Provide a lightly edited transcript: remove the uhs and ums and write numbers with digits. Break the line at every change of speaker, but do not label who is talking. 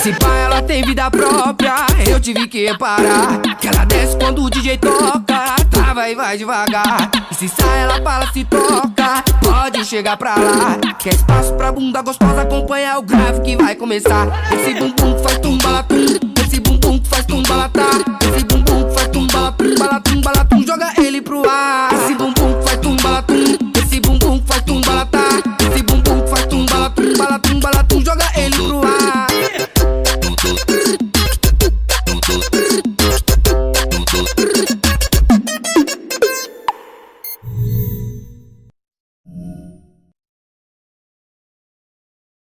Esse pai ela tem vida própria, eu tive que reparar que ela desce quando o DJ toca, trava e vai devagar. E se sai ela fala se toca, pode chegar pra lá. Quer espaço pra bunda gostosa, acompanha o grave que vai começar. Esse bumbum que faz tumbalatum, esse bumbum que faz tumbalatá, esse